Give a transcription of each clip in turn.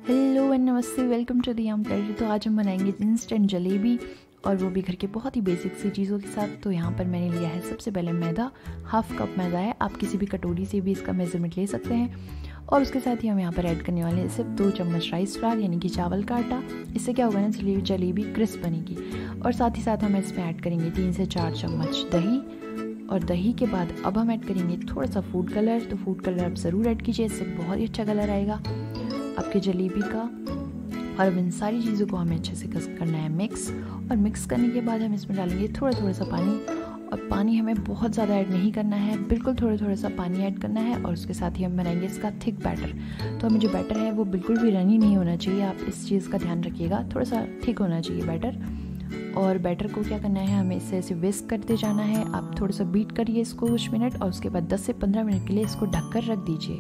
Hello and namaste, welcome to the yum platter. तो आज हम बनाएंगे इंस्टेंट जलेबी और वो भी घर के बहुत ही बेसिक सी चीज़ों के साथ। तो यहाँ पर मैंने लिया है सबसे पहले मैदा, हाफ कप मैदा है। आप किसी भी कटोरी से भी इसका मेजरमेंट ले सकते हैं। और उसके साथ ही हम यहाँ पर ऐड करने वाले हैं सिर्फ 2 चम्मच राइस फ्लावर यानी कि चावल का आटा। इससे क्या होगा ना, जलेबी क्रिस्प बनेगी। और साथ ही साथ हम इसमें ऐड करेंगे 3 से 4 चम्मच दही। और दही के बाद अब हम ऐड करेंगे थोड़ा सा फूड कलर। तो फूड कलर आप ज़रूर ऐड कीजिए, इससे बहुत ही अच्छा कलर आएगा आपके जलेबी का। और अब इन सारी चीज़ों को हमें अच्छे से करना है मिक्स। और मिक्स करने के बाद हम इसमें डालेंगे थोड़ा सा पानी। और पानी हमें बहुत ज़्यादा ऐड नहीं करना है, बिल्कुल थोड़ा सा पानी ऐड करना है। और उसके साथ ही हम बनाएंगे इसका थिक बैटर। तो हमें जो बैटर है वो बिल्कुल भी रनी नहीं होना चाहिए, आप इस चीज़ का ध्यान रखिएगा। थोड़ा सा थिक होना चाहिए बैटर। और बैटर को क्या करना है, हमें इससे ऐसे विस्क करते जाना है। आप थोड़ा सा बीट करिए इसको कुछ मिनट, और उसके बाद 10 से 15 मिनट के लिए इसको ढककर रख दीजिए।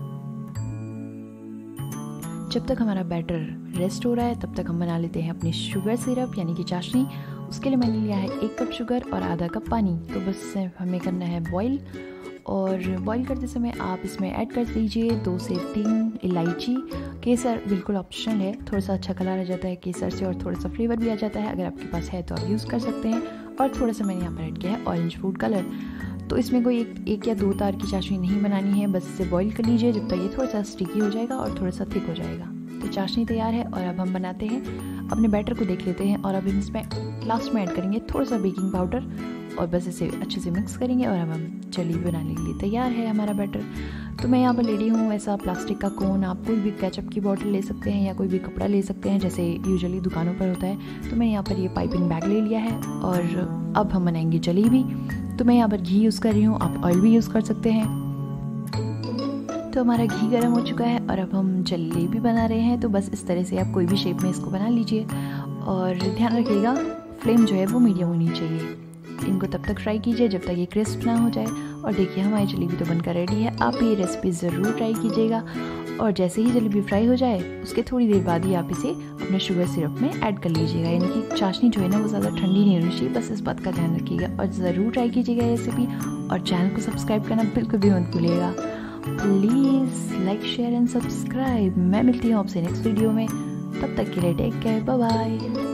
जब तक हमारा बैटर रेस्ट हो रहा है तब तक हम बना लेते हैं अपनी शुगर सिरप यानी कि चाशनी। उसके लिए मैंने लिया है 1 कप शुगर और आधा कप पानी। तो बस हमें करना है बॉईल। और बॉईल करते समय आप इसमें ऐड कर दीजिए 2 से 3 इलायची। केसर बिल्कुल ऑप्शनल है, थोड़ा सा अच्छा कलर आ जाता है केसर से और थोड़ा सा फ्लेवर भी आ जाता है। अगर आपके पास है तो आप यूज़ कर सकते हैं। और थोड़ा सा मैंने यहाँ पर ऐड किया है ऑरेंज फूड कलर। तो इसमें कोई एक या 2 तार की चाशनी नहीं बनानी है, बस इसे बॉईल कर लीजिए जब तक ये थोड़ा सा स्टिकी हो जाएगा और थोड़ा सा थिक हो जाएगा। तो चाशनी तैयार है। और अब हम बनाते हैं, अपने बैटर को देख लेते हैं। और अब इसमें लास्ट में ऐड करेंगे थोड़ा सा बेकिंग पाउडर और बस इसे अच्छे से मिक्स करेंगे। और अब हम जलेबी बनाने के लिए तैयार है हमारा बैटर। तो मैं यहाँ पर ले रही हूँ ऐसा प्लास्टिक का कोन। आप कोई भी केचप की बॉटल ले सकते हैं या कोई भी कपड़ा ले सकते हैं जैसे यूजुअली दुकानों पर होता है। तो मैं यहाँ पर ये पाइपिंग बैग ले लिया है। और अब हम बनाएंगे जलेबी। तो मैं यहाँ पर घी यूज़ कर रही हूँ, आप ऑयल भी यूज़ कर सकते हैं। तो हमारा घी गर्म हो चुका है और अब हम जलेबी बना रहे हैं। तो बस इस तरह से आप कोई भी शेप में इसको बना लीजिए। और ध्यान रखिएगा फ्लेम जो है वो मीडियम होनी चाहिए। इनको तब तक फ्राई कीजिए जब तक ये क्रिस्प ना हो जाए। और देखिए हमारी जलेबी तो बनकर रेडी है। आप ये रेसिपी ज़रूर ट्राई कीजिएगा। और जैसे ही जलेबी फ्राई हो जाए उसके थोड़ी देर बाद ही आप इसे अपने शुगर सिरप में ऐड कर लीजिएगा। यानी कि चाशनी जो है ना वो ज़्यादा ठंडी नहीं होनी चाहिए, बस इस बात का ध्यान रखिएगा। और ज़रूर ट्राई कीजिएगा रेसिपी। और चैनल को सब्सक्राइब करना बिल्कुल भी मत भूलिएगा। Please like share and subscribe. मैं मिलती हूँ आपसे नेक्स्ट वीडियो में, तब तक के लिए टेक केयर, बाय बाय।